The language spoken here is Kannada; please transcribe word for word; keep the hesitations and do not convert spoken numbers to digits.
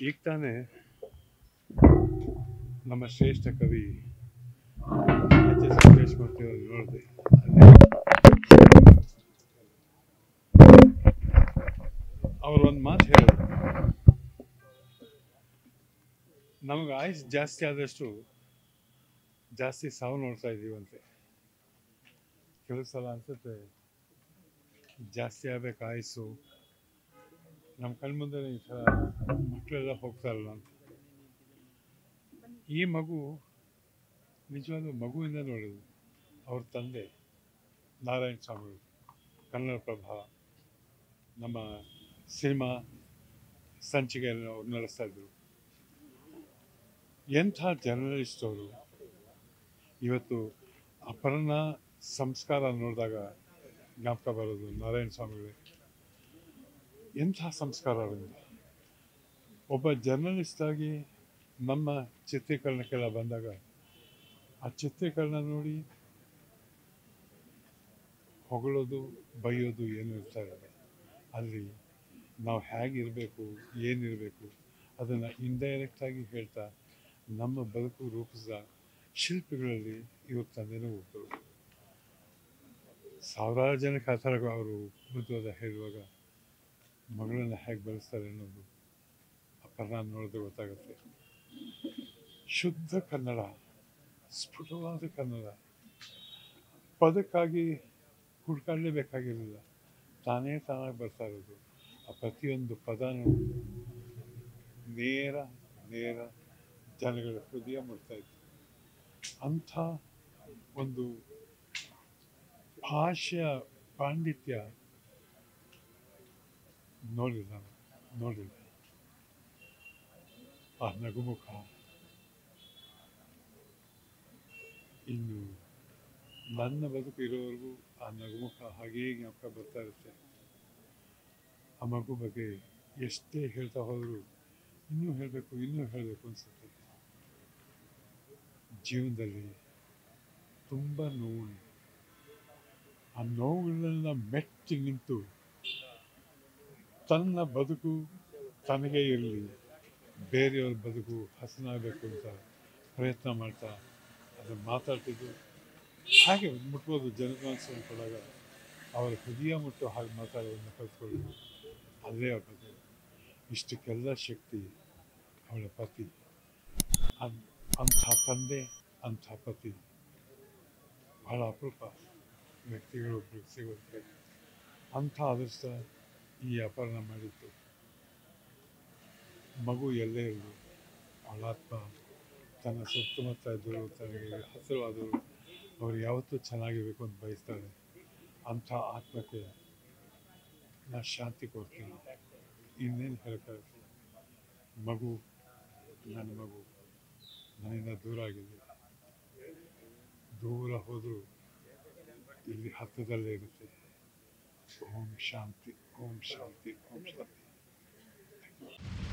ಈಗ ತಾನೇ ನಮ್ಮ ಶ್ರೇಷ್ಠ ಕವಿ ಎಚ್ ಎಸ್ ಸುರೇಶ್ ಮೂರ್ತಿ ಅವರು ನೋಡಿದೆ. ಅವರು ಒಂದು ಮಾತು ಹೇಳಿದ್ರು, ನಮಗೆ ಆಯುಸ್ ಜಾಸ್ತಿ ಆದಷ್ಟು ಜಾಸ್ತಿ ಸಾವು ನೋಡ್ತಾ ಇದ್ದೀವಂತೆ. ಕೆಲವು ಸಲ ಅನ್ಸುತ್ತೆ ಜಾಸ್ತಿ ಆಗಬೇಕು ಆಯುಸ್ಸು, ನಮ್ಮ ಕಣ್ಮುಂದೆ ಈ ಥರ ಮಕ್ಕಳೆಲ್ಲ ಹೋಗ್ತಾರಲ್ಲ ಅಂತ. ಈ ಮಗು ನಿಜವಾಗ್ಲೂ ಮಗುವಿಂದ ನೋಡೋದು. ಅವ್ರ ತಂದೆ ನಾರಾಯಣ ಸ್ವಾಮಿ ಕನ್ನಡ ಪ್ರಭ ನಮ್ಮ ಸಿನಿಮಾ ಸಂಚಿಕೆಯನ್ನು ಅವ್ರು ನಡೆಸ್ತಾ ಇದ್ರು. ಎಂಥ ಜರ್ನಲಿಸ್ಟ್ ಅವರು. ಇವತ್ತು ಅಪರ್ಣ ಸಂಸ್ಕಾರ ನೋಡಿದಾಗ ಜ್ಞಾಪಕ ಬರೋದು ನಾರಾಯಣ ಸ್ವಾಮಿಗಳೇ. ಎಂಥ ಸಂಸ್ಕಾರ ಅವರಿಂದ. ಒಬ್ಬ ಜರ್ನಲಿಸ್ಟ್ ಆಗಿ ನಮ್ಮ ಚಿತ್ರೀಕರಣಕ್ಕೆಲ್ಲ ಬಂದಾಗ ಆ ಚಿತ್ರೀಕರಣ ನೋಡಿ ಹೊಗಳೋದು ಬೈಯೋದು ಏನು ಇರ್ತಾ ಇರಲ್ಲ. ಅಲ್ಲಿ ನಾವು ಹೇಗಿರಬೇಕು, ಏನಿರಬೇಕು ಅದನ್ನು ಇಂಡೈರೆಕ್ಟಾಗಿ ಹೇಳ್ತಾ ನಮ್ಮ ಬದುಕು ರೂಪಿಸಿದ ಶಿಲ್ಪಿಗಳಲ್ಲಿ ಇವ್ರ ತಂದೆನೂ ಒಬ್ಬರು. ಸಾವಿರಾರು ಜನಕ್ಕೆ ಆ ಥರ ಅವರು ಬುದ್ಧವಾದ ಹೇಳುವಾಗ ಮಗಳನ್ನು ಹೇಗೆ ಬೆಳೆಸ್ತಾರೆ ಅನ್ನೋದು ಅಪರ್ಣ ನೋಡಿದ್ರೆ ಗೊತ್ತಾಗುತ್ತೆ. ಶುದ್ಧ ಕನ್ನಡ, ಸ್ಫುಟವಾದ ಕನ್ನಡ. ಪದಕ್ಕಾಗಿ ಹುಡ್ಕಾಡಲೇಬೇಕಾಗಿರಲಿಲ್ಲ, ತಾನೇ ತಾನಾಗಿ ಬರ್ತಾ ಇರೋದು. ಆ ಪ್ರತಿಯೊಂದು ಪದನೂ ನೇರ ನೇರ ಜನಗಳ ಹೃದಯ ಮುಟ್ತಾ ಇತ್ತು. ಅಂಥ ಒಂದು ಭಾಷೆಯ ಪಾಂಡಿತ್ಯ ನೋಡಿಲ್ಲ ನೋಡಿಲ್ಲ ಆ ನಗುಮುಖ ಇನ್ನು ನನ್ನ ಬದುಕು ಇರೋವರೆಗೂ ಆ ನಗುಮುಖ ಹಾಗೇ ಜ್ಞಾಪಕ ಬರ್ತಾ ಇರುತ್ತೆ. ಆ ಮಗು ಬಗ್ಗೆ ಎಷ್ಟೇ ಹೇಳ್ತಾ ಹೋದರೂ ಇನ್ನೂ ಹೇಳಬೇಕು ಇನ್ನೂ ಹೇಳಬೇಕು ಅನಿಸುತ್ತೆ. ಜೀವನದಲ್ಲಿ ತುಂಬ ನೋವು, ಆ ನೋವುಗಳನ್ನೆಲ್ಲ ಮೆಟ್ಟಿ ನಿಂತು ತನ್ನ ಬದುಕು ತನಗೇ ಇರಲಿ, ಬೇರೆಯವ್ರ ಬದುಕು ಹಸನಾಗಬೇಕು ಅಂತ ಪ್ರಯತ್ನ ಮಾಡ್ತಾ ಅದನ್ನು ಮಾತಾಡ್ತಿದ್ದು. ಹಾಗೆ ಮುಟ್ಬೋದು ಜನಮಾನಸವನ್ನು ಕೊಡಾಗ ಅವರ ಹೃದಯ ಮುಟ್ಟು ಹಾಗೆ ಮಾತಾಡೋದನ್ನು ಕಲ್ತ್ಕೊಳ್ಳೋದು. ಅದೇ ಅವ್ರ ಬಗ್ಗೆ ಇಷ್ಟಕ್ಕೆಲ್ಲ ಶಕ್ತಿ ಅವಳ ಪತಿ. ಅಂಥ ತಂದೆ, ಅಂಥ ಪತಿ ಬಹಳ ಅಪರೂಪ ವ್ಯಕ್ತಿಗಳು ಒಬ್ಬರಿಗೆ ಸಿಗೋದಕ್ಕೆ. ಅಂಥ ಅದೃಷ್ಟ ಈ ಅಪರ್ಣ ಮಾಡಿತ್ತು. ಮಗು ಎಲ್ಲೇ ಇರಲಿ, ಅವಳ ಆತ್ಮ ತನ್ನ ಸುತ್ತಮುತ್ತ ಇದ್ದರು, ತನಗೆ ಹತ್ತಿರವಾದರು ಅವರು ಯಾವತ್ತೂ ಚೆನ್ನಾಗಿರಬೇಕು ಅಂತ ಬಯಸ್ತಾರೆ. ಅಂಥ ಆತ್ಮಕ್ಕೆ ನಾನು ಶಾಂತಿ ಕೊಡ್ತೀನಿ. ಇನ್ನೇನು ಹೇಳೋಕ್ಕಾಗುತ್ತೆ. ಮಗು ನನ್ನ ಮಗು ನನ್ನಿಂದ ದೂರ ಆಗಿದೆ. ದೂರ ಹೋದರೂ ಇಲ್ಲಿ ಹತ್ತಿರದಲ್ಲೇ ಇರುತ್ತೆ. ಓಂ ಶಾಂತಿ, ಓಂ ಶಾಂತಿ, ಓಂ ಶಾಂತಿ.